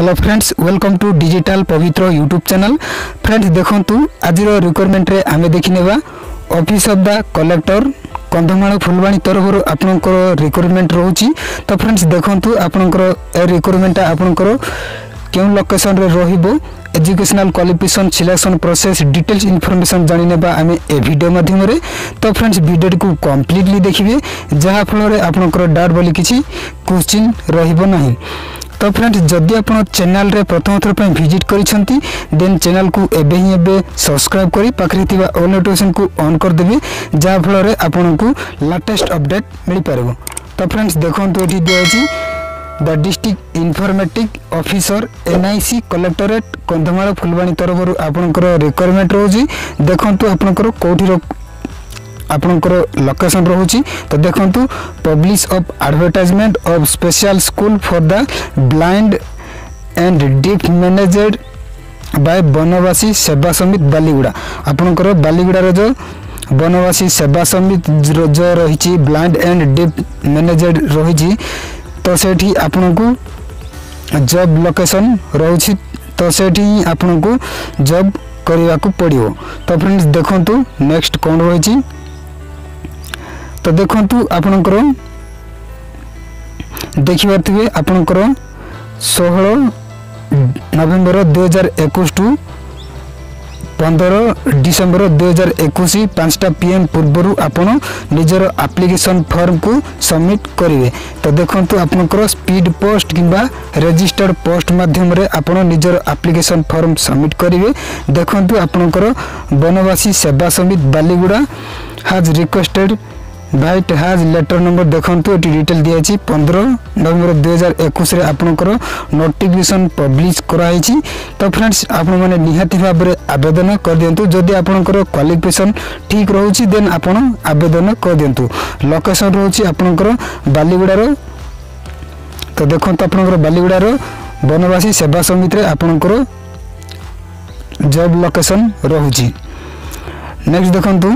Hello friends, welcome to digital Pavitra YouTube channel. Friends देखंतु आज requirement रे आमे देखिनेबा office of the collector Kandhamal Phulbani तरफ आपनकर रिक्वायरमेंट रहउची। तो फ्रेंड्स देखंतु आपनकर ए रिक्वायरमेंट आपनकर केउ लोकेशन रे रहिबो, educational qualification selection process details information जानि नेबा आमे ए वीडियो माध्यम रे। तो फ्रेंड्स वीडियो को कंप्लीटली देखिबे जहा फल रे आपनकर डाउट बोली किछि क्वेश्चन रहिबो नाही। तो फ्रेंड्स जदि आप चैनल रे प्रथम थर पे विजिट करिसंती देन चैनल को एबे ही एबे सब्सक्राइब करी पाखरे थिबा ऑल नोटिफिकेशन को ऑन कर देबे जा फल रे आपन को लेटेस्ट अपडेट मिल पारबो। तो फ्रेंड्स देखंतु एठी दियाछि the district informatic officer NIC collectorate Kandhamal Phulbani तरफ आपनकर रिक्वायरमेंट रहउछि। देखंतु आपनकर कोठी आपनकर लोकेशन रहउछि। तो देखंतु publish of advertisement of special school for the blind and deaf managed by Banabasi Seva Samiti Baliguda. आपनकर बालीगुड़ा रे जो बनवासी सेवा समिति जो रहिछि ब्लाइंड एंड डीफ मैनेजड रहिछि तो सेठी आपनको जॉब लोकेशन रहउछि। तो सेठी आपनको जॉब करिया को पड़ियो। तो फ्रेंड्स देखंतु नेक्स्ट कोन रहिछि। तो देखंतु आपनकर देखिबारथिबे आपनकर 16 नवेम्बर 2021 टू 15 डिसेम्बर 2021 5टा PM पूर्व आपण निजर एप्लिकेशन फॉर्म को सबमिट करिवे। तो देखंतु आपनकर स्पीड पोस्ट किंबा रजिस्टर्ड पोस्ट माध्यम रे आपण निजर एप्लिकेशन फॉर्म सबमिट करिवे। देखंतु आपनकर Banabasi Seva Samiti Baliguda has requested vide has letter number देखंतु एटी डिटेल दियाछि 15 नवेम्बर 2021 रे आपनकर नोटिफिकेशन पब्लिश कराइछि। तो फ्रेंड्स आपण माने निहाती भाबरे आवेदन कर दियंतु जदि आपनकर क्वालिफिकेशन ठीक रहउछि देन आपण आवेदन कर दियंतु। लोकेशन रहउछि आपनकर बालीगुड़ा रो। तो देखंतु आपनकर बालीगुड़ा रो बनवासी सेवा समिति रे आपनकर जॉब लोकेशन रहउछि। नेक्स्ट देखंतु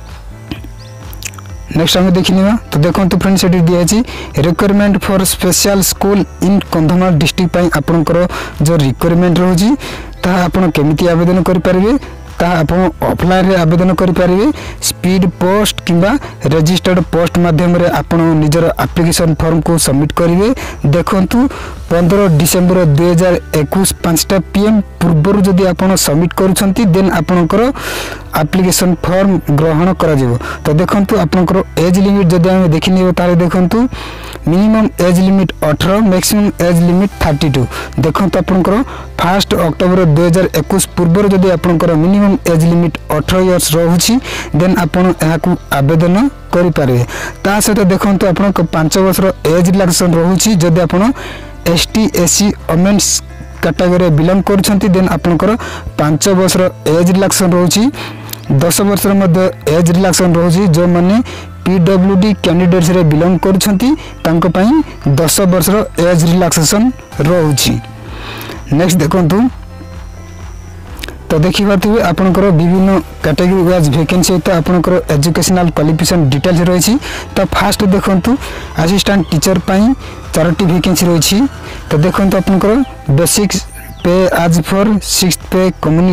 नेक्स्ट हमें देखिनिबा। तो देखंतु फ्रेंड्स एटी दियाछि requirement for special school in Kandhamal district पई आपनकर जो रिक्वायरमेंट रहउछि ता आपण केमिति आवेदन करि परिबे ता आपण ऑफलाइन रे आवेदन करि परिबे। स्पीड पोस्ट किंबा रजिस्टर्ड पोस्ट माध्यम रे आपण निजर एप्लिकेशन फॉर्म को सबमिट करिवे। देखंतु 15 डिसेम्बर 2021 5टा PM पूर्व जदि आपण सबमिट करूछंती देन आपनकर एप्लिकेशन फॉर्म ग्रहण करा जिवो। तो देखंतु आपनकर एज लिमिट जदि हम देखिनिबो तारे देखंतु minimum age limit 18 maximum age limit 32। देखंतु आपनकर 1 अक्टोबर 2021 पूर्व जदि आपनकर मिनिमम एज लिमिट 18 इयर्स रहउछि देन आपण एहाकू आवेदन करि पारे। ता सहित देखंतु आपनकर 5 वर्ष एज रिलैक्सेशन रहउछि जदि आपण ST SC women's category belong करछंती देन आपनकर 5 वर्ष एज रिलैक्सेशन रहउछि। 10 वर्ष मध्ये एज रिलैक्सेशन रहउछि जो माने PWD कैंडिडेट्स रे बिलोंग करछंती तांको पई 10 वर्ष एज रिलैक्सेशन रहउछि। नेक्स्ट देखंतु। तो देखिबाथिबे आपनकर विभिन्न कैटेगरी वाइज वैकेंसी तो आपनकर एजुकेशनल क्वालिफिकेशन डिटेल्स रहिछि। तो फास्ट देखंतु असिस्टेंट टीचर पई 4टी वैकेंसी रहिछि। तो देखंतु आपनकर बेसिक पे आज फॉर 6th पे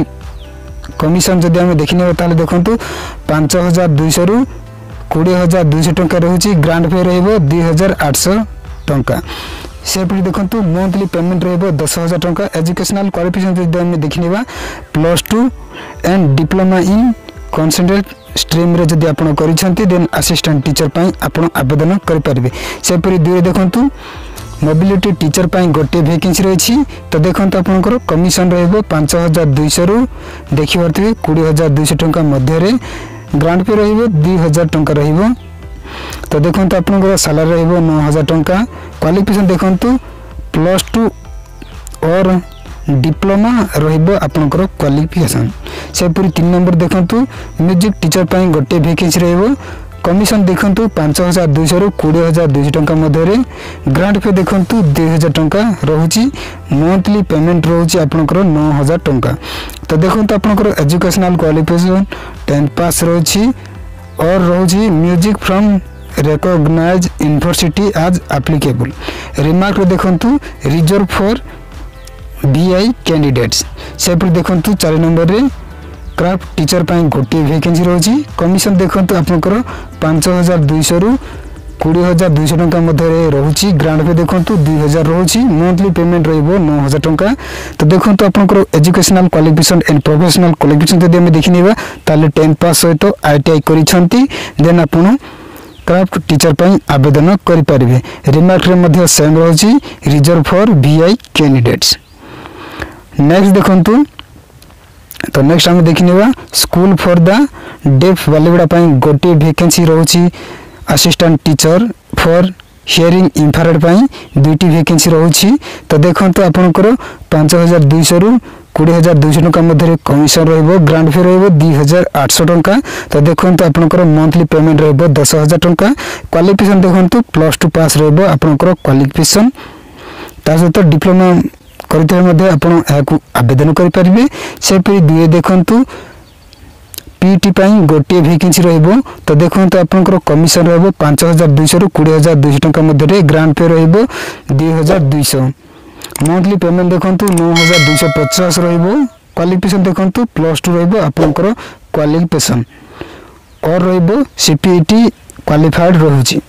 कमीशन जदि हम देखिने ताले देखंतु 5200 रु 20200 टंका रहउछि। ग्रांड पे रहइबो 2800 टंका। सेपरी देखंतु मंथली पेमेंट रहइबो 10000 टंका। एजुकेशनल क्वालिफिकेशन जदि हम देखिनेबा +2 and diploma in concentrate stream रे जदि आपण करिसंती देन असिस्टेंट टीचर पई आपण आवेदन करि परिबे। सेपरी दुई देखंतु मोबिलिटी टीचर पई गोटे वैकेंसी रहिछि। तो देखंतु आपनकर कमीशन रहइबो 5200 रु देखिबरथिबे 20200 टंका मध्य रे। ग्रांड पे रहइबो 2000 टंका रहइबो। तो देखंतु आपनकर सैलरी रहइबो 9000 टंका। क्वालिफिकेशन देखंतु +2 और डिप्लोमा रहइबो आपनकर क्वालिफिकेशन। सेपरी 3 नंबर देखंतु म्यूजिक टीचर पई गोटे वैकेंसी रहइबो। कमीशन देखंतु 5200 रु 20200 टंका मध्य रे। ग्रांट पे देखंतु 2000 टंका रहउछि। मंथली पेमेंट रहउछि आपनकर 9000 टंका। तो देखंतु आपनकर एजुकेशनल क्वालिफिकेशन 10th पास रहउछि और रहउछि music from recognized university as applicable. Remark देखंतु रिजर्व फॉर VI कैंडिडेट्स सेपरि देखंतु 4 नंबर रे क्राफ्ट टीचर पाई गोटे वैकेंसी रोची कमिशन देखंतु आपनकर 5200 रु 20200 टंका मध्य रोची ग्रांड पे देखंतु 2000 रोची मंथली पेमेंट रहइबो 9000 टंका। तो देखंतु आपनकर educational qualification and professional qualification जदि हम देखिनिबा ताले 10 पास सहित ITI करिसंती देन आपन क्राफ्ट टीचर पाई आवेदन करि परिबे। रिमार्क रे मध्य सेम रोची reserve for VI candidates. Next देखंतु तो नेक्स्ट हम देखिनिबा school for the deaf Baliguda पाई गोटे वैकेंसी रोची assistant teacher for hearing impaired पाई दुईटी वैकेंसी रोची। तो देखंतु आपनकर 5200 रु 20200 टंका मध्य कमिशन रहइबो ग्रांड फी रहइबो 2800 टंका। तो देखंतु आपनकर मंथली पेमेंट रहइबो 10000 टंका। क्वालिफिकेशन देखंतु +2 पास रहइबो आपनकर क्वालिफिकेशन ता सहित डिप्लोमा करते मध्य आपण एहाकु आवेदन करि परिबे। सेपरि दुए देखंतु पीटी पाई गोटे वैकेंसी रहइबो। तो देखंतु आपनकर कमिशन रहइबो 5200 रु 20200 टंका मध्य ग्रांड पे रहइबो 2200। मंथली पेमेंट देखंतु 9250 रहइबो। क्वालिफिकेशन देखंतु +2 रहइबो आपनकर क्वालिफिकेशन और रहइबो CPET क्वालिफाइड रहउची।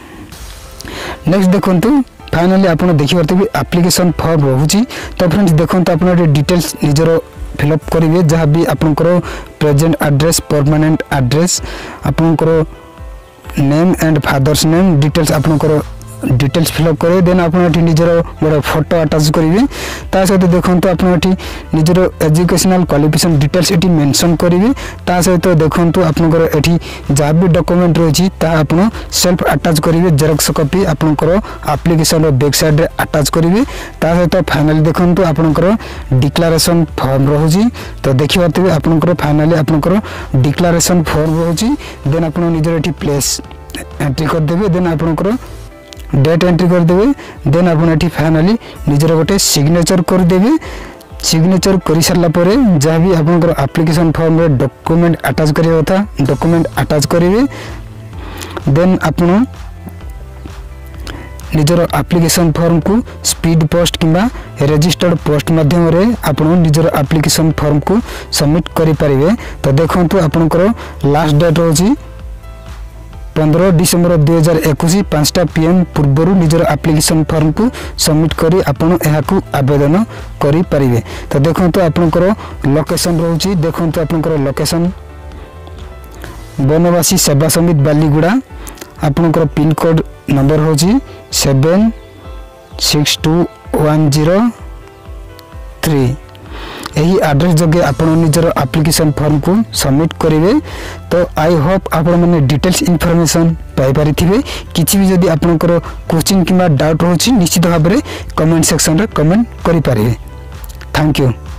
नेक्स्ट देखंतु फाइनली आपन देखि परते एप्लिकेशन फॉर्म रहउची। तो फ्रेंड्स देखंतु आपन डिटेल्स निजरो फिलअप करेंगे जहाँ भी आपनकर प्रेजेंट एड्रेस परमानेंट एड्रेस आपनकर name and father's name details आपनकर डिटेल्स फिलअप करे देन आपन निजर बड़ा फोटो अटैच करेंगे। ता सहित देखंतु आपन निजर एजुकेशनल क्वालिफिकेशन डिटेल्स एटी मेंशन करेंगे। ता सहित देखंतु आपनकर एटी जहाँ भी डॉक्यूमेंट रही ता आपन सेल्फ अटैच करेंगे जेरॉक्स कॉपी आपनकर एप्लिकेशन बैक साइड रे अटैच करेंगे। ता सहित फाइनली देखंतु आपनकर डिक्लेरेशन फॉर्म रहउची। तो देखि पाते आपनकर फाइनली आपनकर डिक्लेरेशन फॉर्म रहउची देन आपन निजर एटी प्लेस एंट्री कर देबे देन आपनकर डेट एंट्री कर देबे देन आपन एठी फाइनली निजर गोटे सिग्नेचर कर देबे। सिग्नेचर करि सरला परे जहाँ भी आपनकर एप्लिकेशन फॉर्म रे डॉक्यूमेंट अटैच करिया था डॉक्यूमेंट अटैच करिवे देन आपन निजर एप्लिकेशन फॉर्म को स्पीड पोस्ट किंबा रजिस्टर्ड पोस्ट माध्यम रे आपन निजर एप्लिकेशन फॉर्म को सबमिट करि परिवे। तो देखंतु आपनकर लास्ट डेट होची 15 डिसेंबर 2021 5टा PM पूर्व निजर एप्लिकेशन फॉर्म को सबमिट करी आपण एहाकु आवेदन करि परिवे। तो देखंतु आपनकर लोकेशन रहउची देखंतु आपनकर लोकेशन बनवासी सेवा समिति बालीगुड़ा आपनकर पिन कोड नंबर होची 762103 यही एड्रेस जगह आपण निजर एप्लिकेशन फॉर्म को सबमिट करेंगे। तो आई होप आपण माने डिटेल्स इन्फॉर्मेशन पाई परिथिबे। किछि भी जदि आपनकर क्वेश्चन किबा डाउट होची निश्चित भाबरे कमेंट सेक्शन रे कमेंट करि परिबे। Thank you.